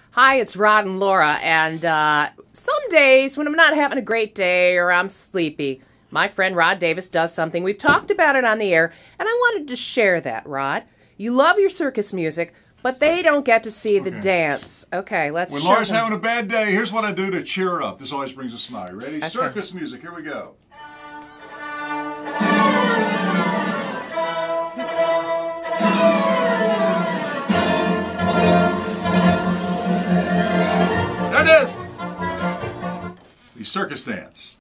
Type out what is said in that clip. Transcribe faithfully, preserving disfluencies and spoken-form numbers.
Hi, it's Rod and Laura, and uh, some days when I'm not having a great day or I'm sleepy, my friend Rod Davis does something. We've talked about it on the air, and I wanted to share that, Rod. You love your circus music, but they don't get to see the Okay. dance. Okay, let's When show Laura's them. having a bad day, here's what I do to cheer her up. This always brings a smile. Ready? Okay. Circus music. Here we go. There it is! The circus dance.